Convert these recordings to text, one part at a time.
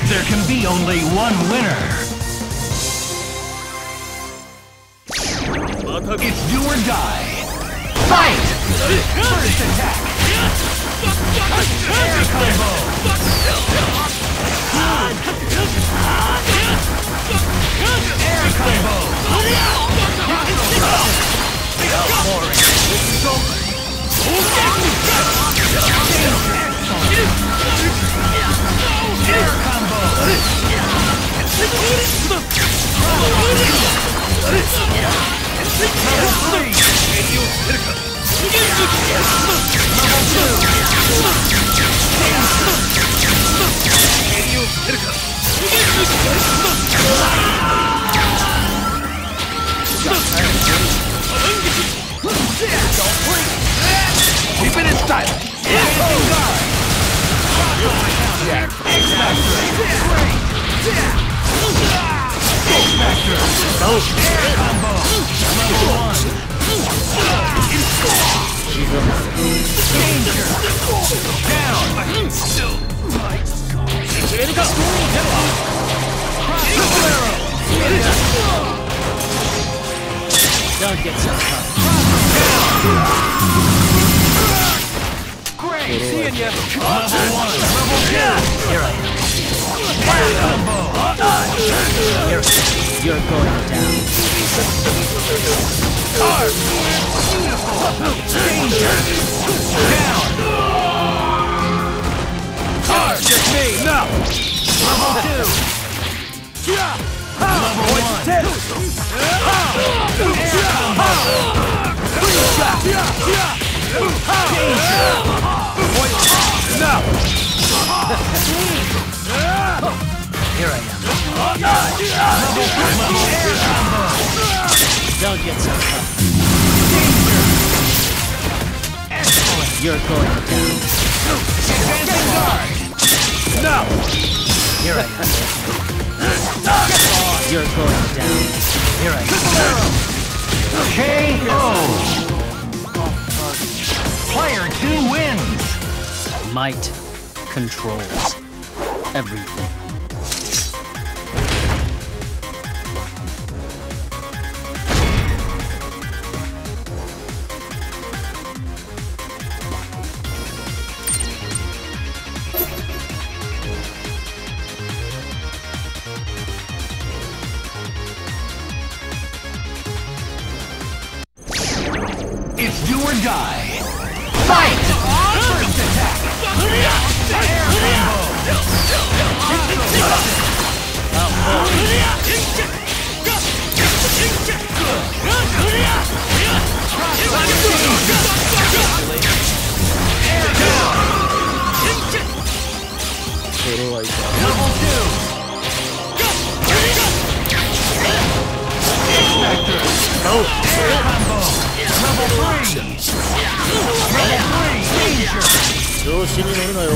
There can be only one winner. It's do or die. Fight! First attack. Air combo. Air combo. Air combo. Level 3. Keep it in style. Air combo. Level 1. Danger. Down. Don't get so tough. Great seeing you. Level 1. Level 2. Here I am. You're going down. Hard. Beautiful. Danger. Down. Hard. Just me. No. Level 2. Level 1. Air combo. Danger. No. Here I am. Level 3. Air combo. Don't get so tough. Danger. Excellent. You're going down. Advancing guard. No. Here I am. You're going down. Here I am. KO. Player 2 wins. Might controls everything. It's do or die. Fight! First attack. Air combo. Air down. Level 2. Air combo. Level 3. Level 3. Danger. 調子に乗るなよ。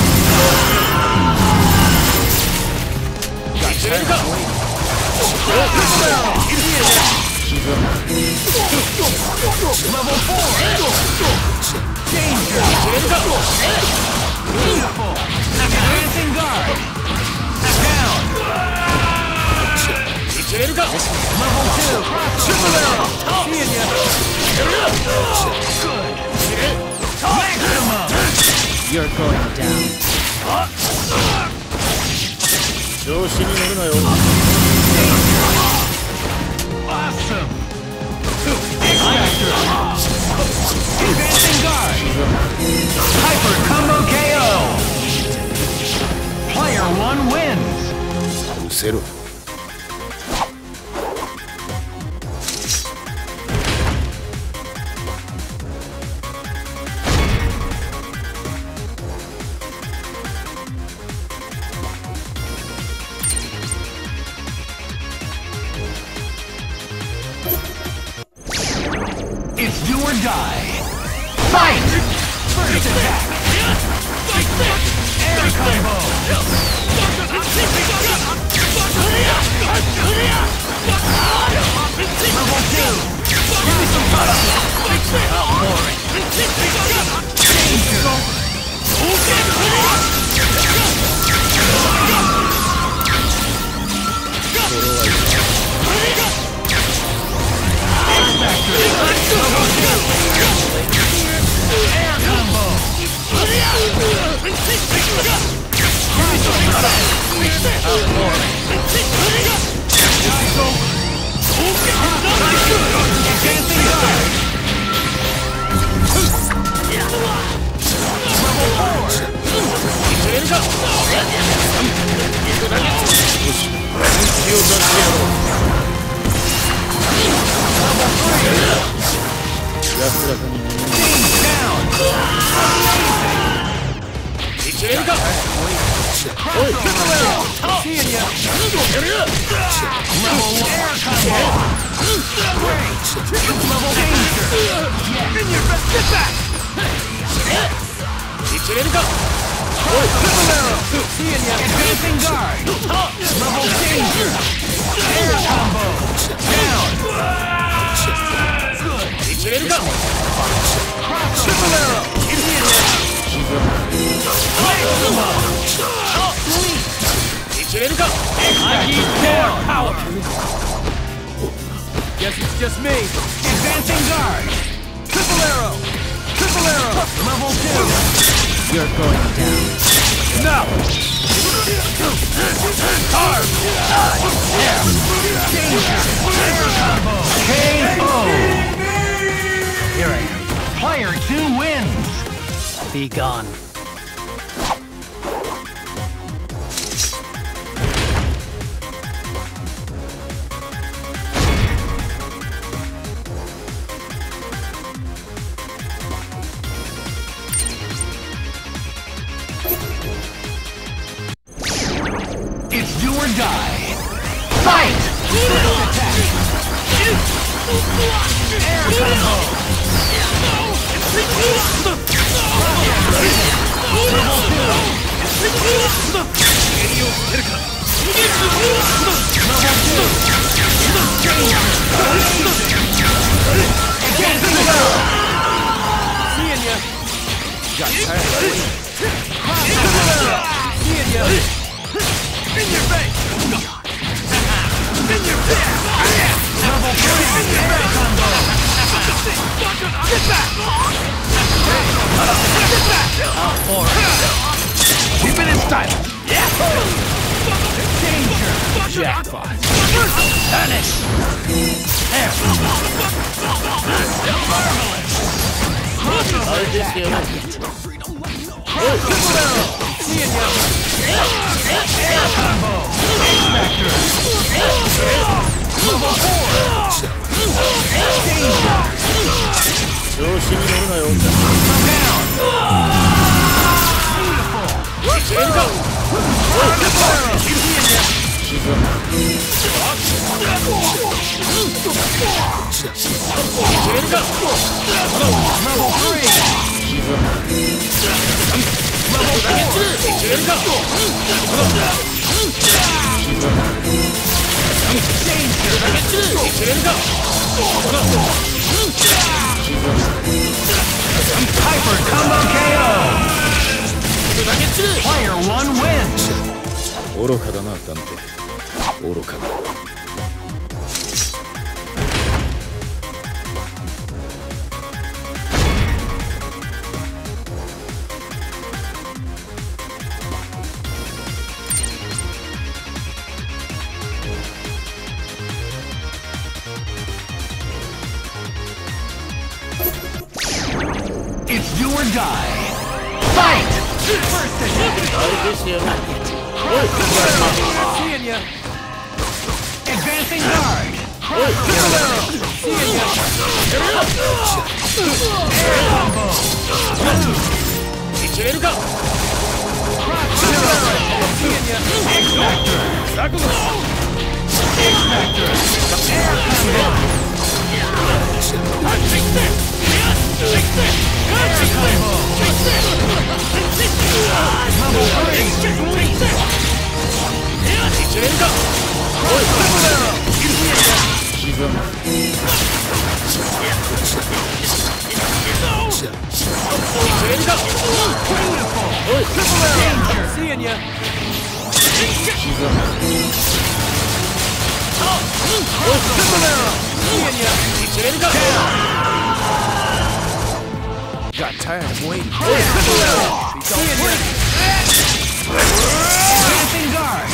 Level 4. Danger. Beautiful. Advancing guard. Down. Level 2. Triple arrow. Seeing ya. Good. Maximum. You're going down. 調子に乗るなよ。 Awesome. Advancing guard. Hyper combo KO. Player 1 wins. うせろ。 It's do or die. Fight! First attack. Air combo. Level 2. Give me some fun. How boring. Danger. 安らかに眠る。いけるか。おい、 Seeing ya. Level air combo. Level danger. In your best. Get back. いけるか。 Triple arrow. Seeing ya. Advancing guard. Level danger. Air combo. Down. Good. いけるか。 Triple arrow. Seeing ya. Maximum. Sleep. いけるか。 I need more power. Guess it's just me. Advancing guard. Triple arrow. Triple arrow. Level 2. You're going down. No. Arm. Danger. Air combo. KO. Here I am. Player 2 wins. Be gone. It's do or die. Fight! First attack. Air combo. Seeing ya. Got tired of waiting. Seeing ya. In your face. In your face. Level 3. In your face combo. Get back. Get back. Keep it in style. Danger. Jackpot. Vanish. There. Marvelous. あれですよね。 Triple arrow. Seeing ya. Air combo. X-Factor. Level 4. Danger. 調子に乗るなよ。 Down. Beautiful. いけるか。 Triple arrow. Seeing ya. 沈む。いけるか。 Level 3. 沈む。 Level 4. いけるか。 Danger. いけるか。 Hyper combo KO. Player 1 wins. 愚かだな、探偵。愚かだ。 It's do or die. Fight! First attack. あれですよね。 Seeing ya. Advancing guard. Triple arrow. Seeing ya. Air combo. いけるか。 Triple arrow. Seeing ya. X-Factor. X-Factor. Air combo. Air combo. Level 3. いけるか。 Triple arrow. Seeing ya. 沈む。いけるか。 Beautiful. Triple arrow. Seeing ya. 沈む。 Triple arrow. Seeing ya. いけるか。 Got tired of waiting. Triple arrow. Seeing ya. Advancing guard.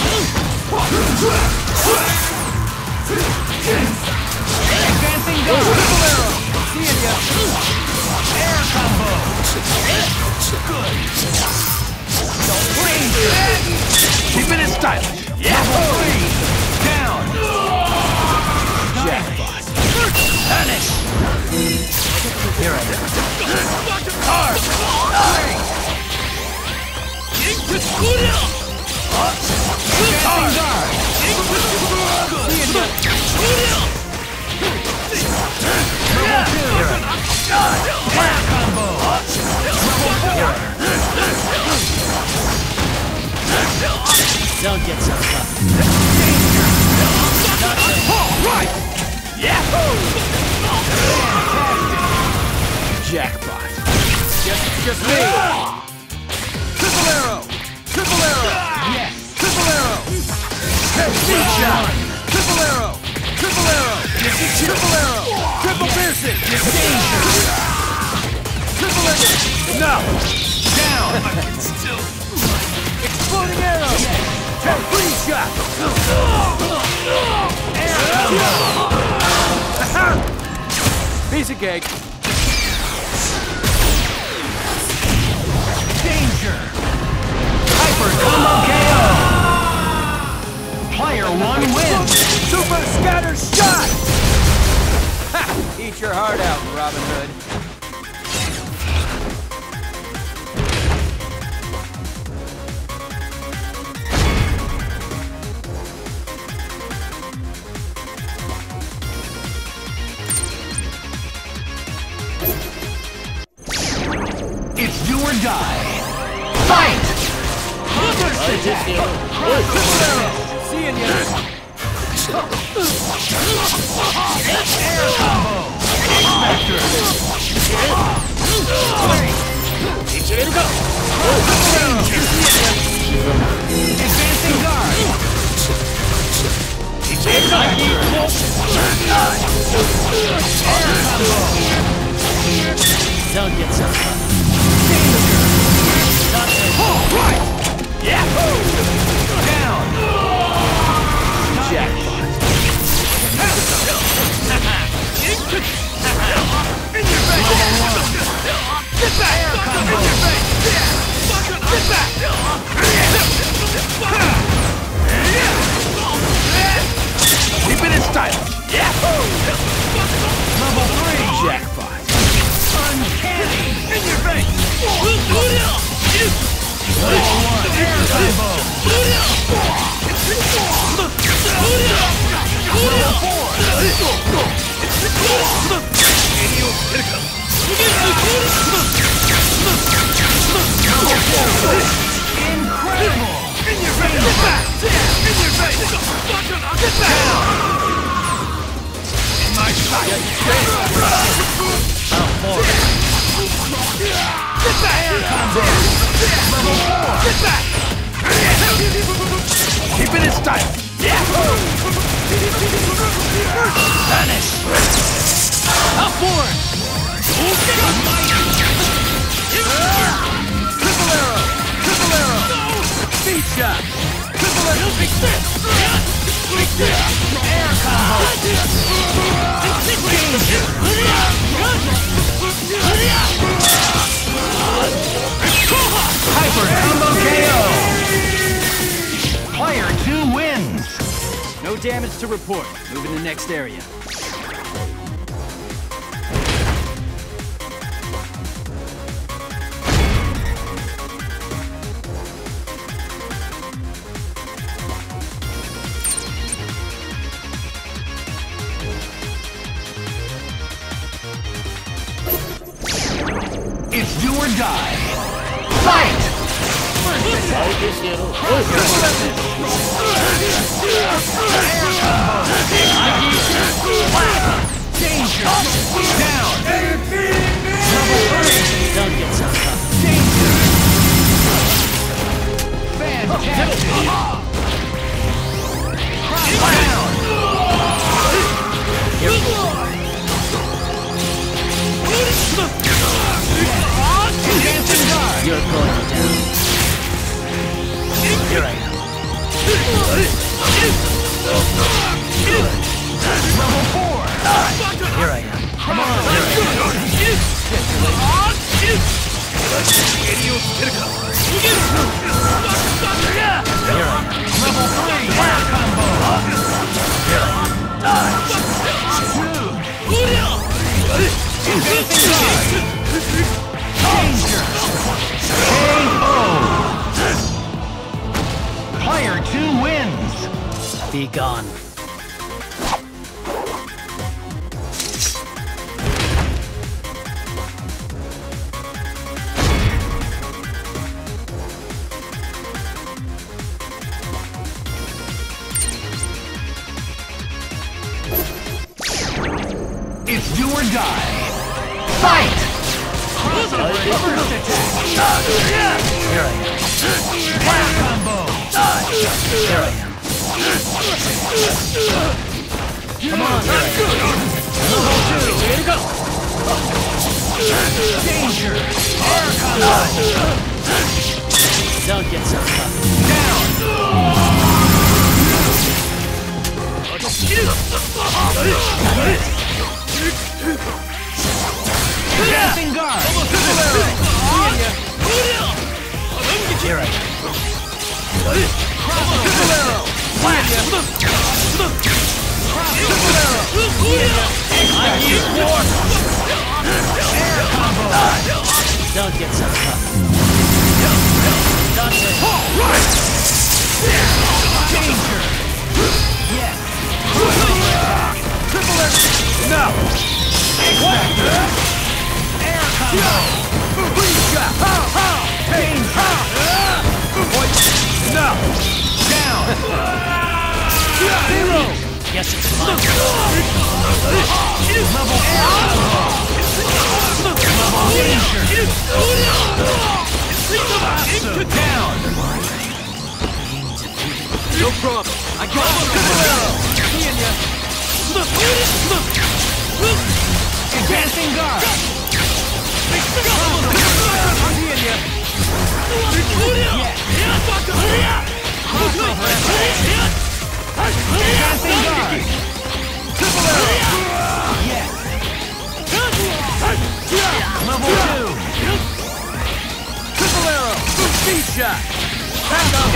Advancing guard. Triple arrow. Seeing ya. Air combo. Good. Danger. Keep it in stylish. Level 3. Down. Vanish! Here I am. Hard! Don't get so tough. Right! Yahoo! Jackpot. Just me. Triple arrow! Triple arrow! Yes! Triple arrow! Hey, shot! Triple arrow! Triple arrow! Triple arrow! Triple piercing! Triple arrow! No! Down! Still. Exploding arrow! Hey, free shot! Piece of cake. Danger! Hyper combo KO! Player 1 wins! Super scatter shot! Ha! Eat your heart out, Robin Hood. It's do or die. Fight! First attack! Seeing you. Air combo! X-Factor! Advancing guard! Air combo! Don't get so tough. Right! Yahoo! Down! Jackpot. In your face! Get back! Air combo! In your face! Get back! Keep it in style! Yahoo! Level 3! Jackpot. Uncanny! In your face! Level 1! Air combo! Level 4! Incredible! In your face! Get back! In your face! Get back! In my sight! Get back! Air combo! Level 4! Get back! Keep it in style! Yahoo! Vanish! Upward! Triple arrow! Triple arrow! Speed shot! Triple arrow! Air combo! Hyper combo KO! Player 2 wins! No damage to report. Moving to the next area. It's do or die. Fight! Danger! Down! Level 3! Don't get so tough. Danger! Fantastic! Down! Advancing guard! You're going down. Here I am. Level 4! Here I am. Come on! Here I am. Level 3! Fire combo! Here I am. Dude! Advancing guard! Danger! KO! Player 2 wins! Be gone. It's do or die. Fight! Crossover first attack. Here I am. Fire combo. Here I am. Come on, that's good. Level 2. Danger. Air combo. Don't get so tough. Down. Advancing guard. Here I am. Don't get so tough. Danger. Yes. No. Air combo. Danger. No. Down. Zero. Yes, it's mine. Level danger. Down. No problem. I got Advancing guard. Advancing guard. Triple arrow. Yes. Level 2. Triple arrow. Speed shot. Back up.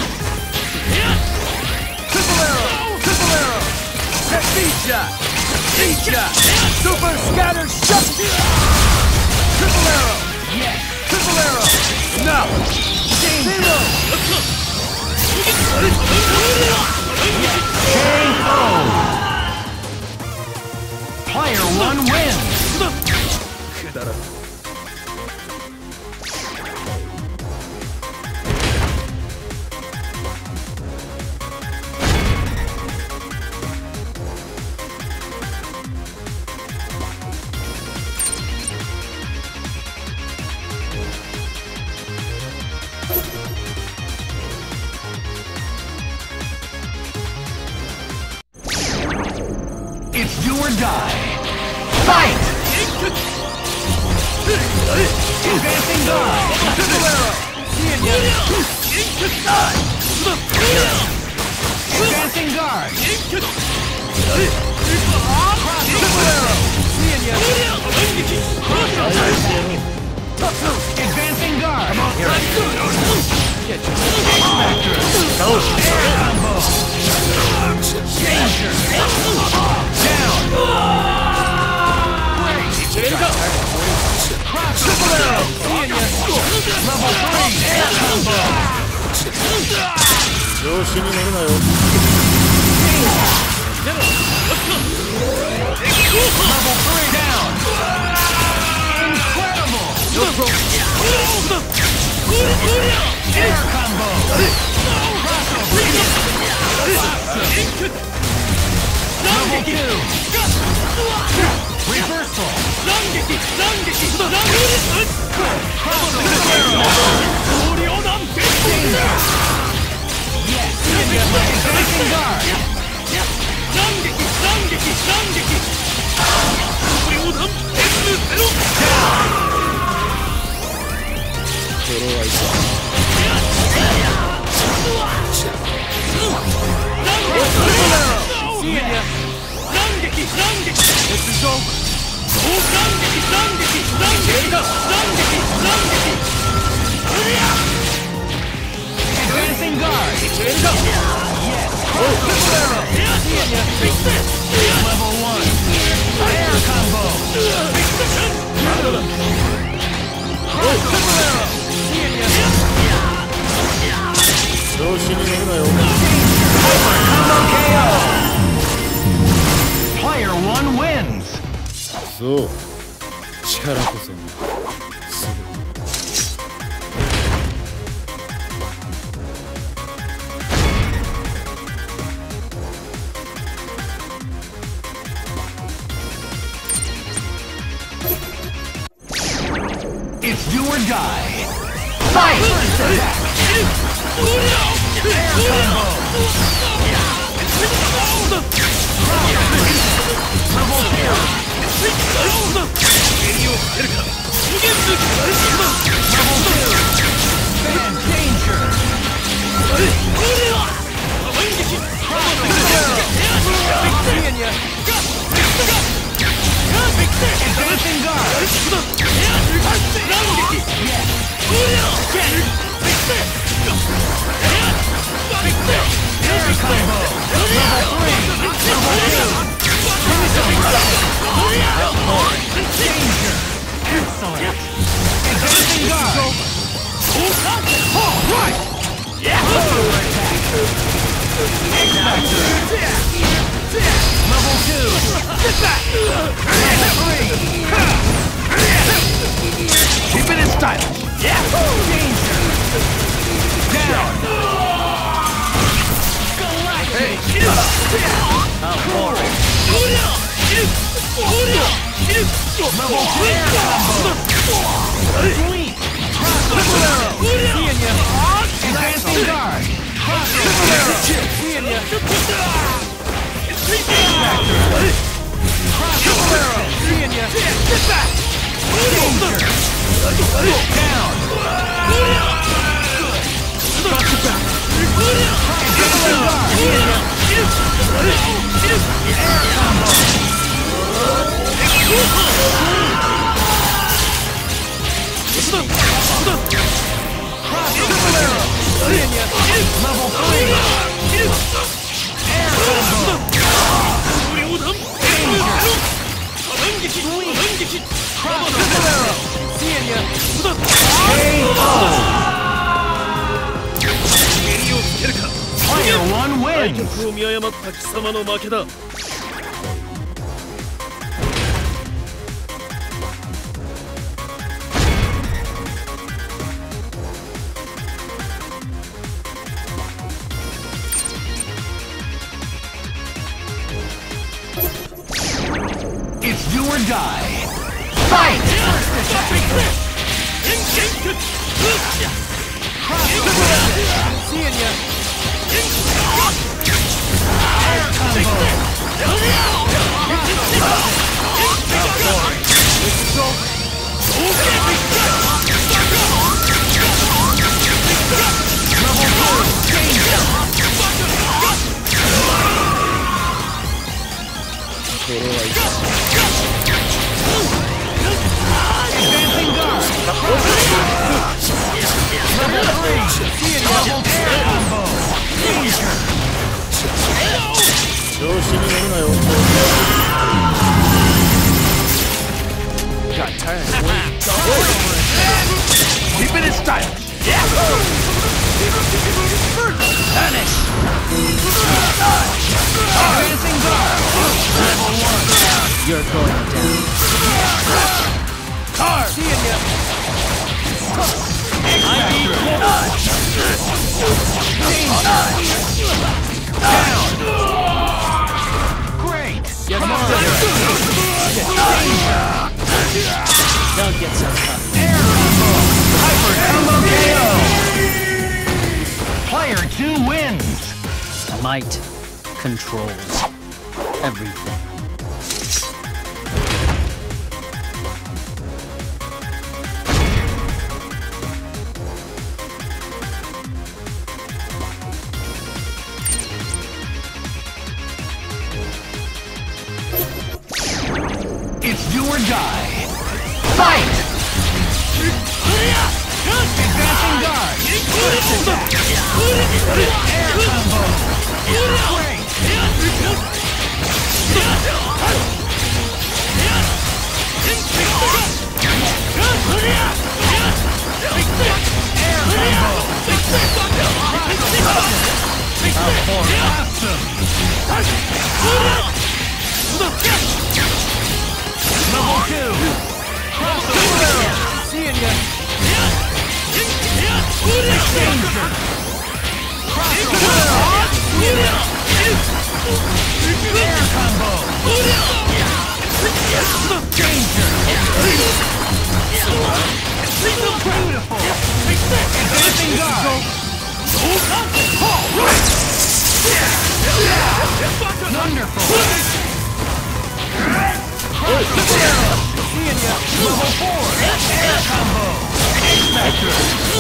Triple arrow. Triple arrow. Speed shot. Speed shot. Super scatter shot. Triple arrow. Yes. Triple arrow. No. Zero. KO. Player 1 wins. It's do or die. Fight! Advancing guard. Triple arrow. Advancing guard. Triple arrow. Advancing guard. Air combo. Danger. Down. Triple arrow. Level 3. Air combo. Level 3 down. Incredible. Air combo. Level 2. Reversal. Yes. Advancing guard. This is over. Advancing guard. Yes. Level 1. Air combo. そう。力こそがすごい。 It's do or die. Fight! Advancing guard! Air combo! Level 3! Danger! Excellent! Advancing guard! All right! Super attack! X-Factor! Level 2! Level 3! Keep it in style! Danger! Down! Hey! Abhorrent! Level 3 combo! Sweet! Crossover arrow! Seeing ya! Advancing guard! Crossover arrow! Seeing ya! X-Factor! Crossover arrow! Seeing ya! Danger! Down! Advancing guard! Air combo! Crossover arrow! Seeing ya! Level 3! Air combo! Danger! Sweet! Crossover arrow! Seeing ya! KO! Player 1 wins! It's do or die! Fight! Seeing ya! Air combo! Advancing guard! Level 3! Seeing ya! Air combo! Danger! Got tired. Keep it in style. Vanish. Advancing guard. Level 1. You're going down. Card. Seeing ya. Down. Great. Get more. Don't get so tough. Air combo. Hyper combo KO. Player 2 wins. Might controls everything. It's do or die. Fight! Advancing guard. Air combo. Great. Air combo. Awesome. Level 2. Seeing ya. Danger. Air combo. Danger. Beautiful. Advancing guard. Wonderful. Seeing ya. Level 4. Air combo. X-Factor.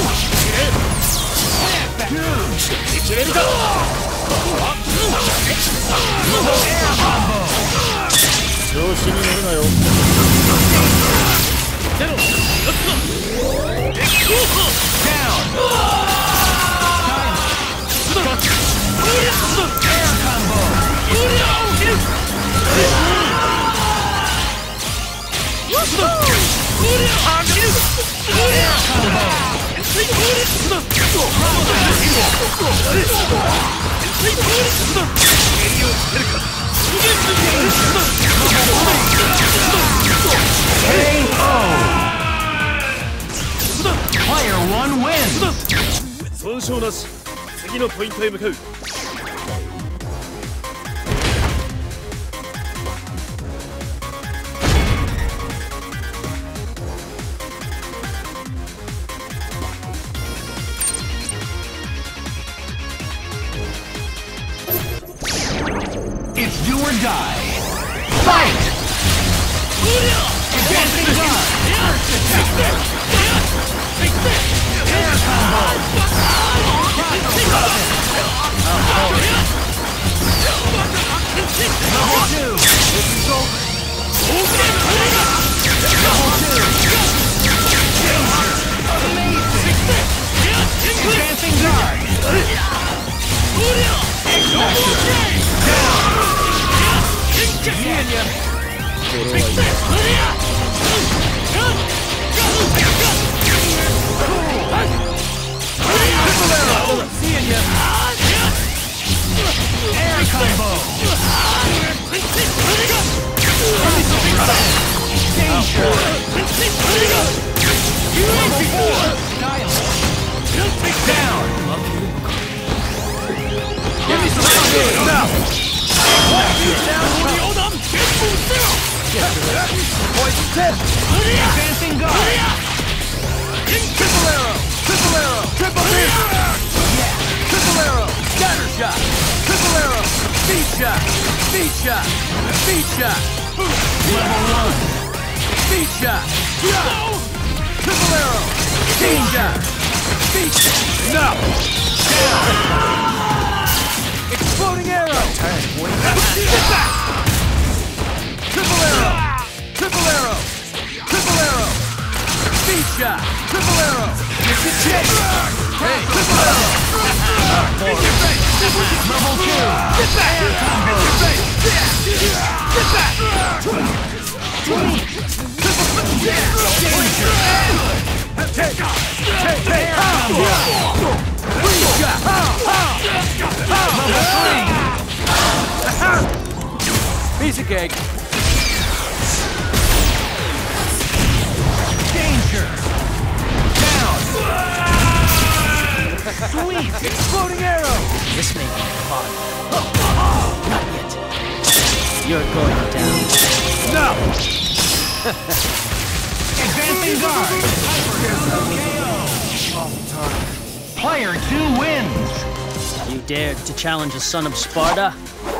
Level air combo. 調子に乗るなよ。 Down. Air combo. Player 1 wins. 損傷なし。次のポイントへ向かう。 It's do or die. Fight! Advancing guard. First attack. Air combo. Level 2. This is over. Level 2. Danger. Amazing. Advancing guard. X-Factor. Down. Seeing ya. Seeing ya. Air combo. Danger. Level 4. Down. Give me some power. Now. Poison tip. Advancing guard. Triple arrow. Triple arrow. Triple hit. Yeah. Triple arrow. Scatter shot. Triple arrow. Speed shot. Speed shot. Speed shot. Level 1. Speed shot. Triple arrow. Speed shot. Speed shot. No. Down. Exploding arrow. Get back. Triple arrow. Triple arrow. Triple arrow. Speed shot. Triple arrow. Get the chase. Hey, triple arrow. In your face. Level 2. Get back. Air combo. In your face. Get back. Danger. Air combo. Speed shot. Level 3. Piece of cake. Danger. Down. Sweet. Exploding arrow. This may be fun. Not yet. You're going down. No. Advancing guard. Player 2 wins. You dared to challenge a son of Sparta?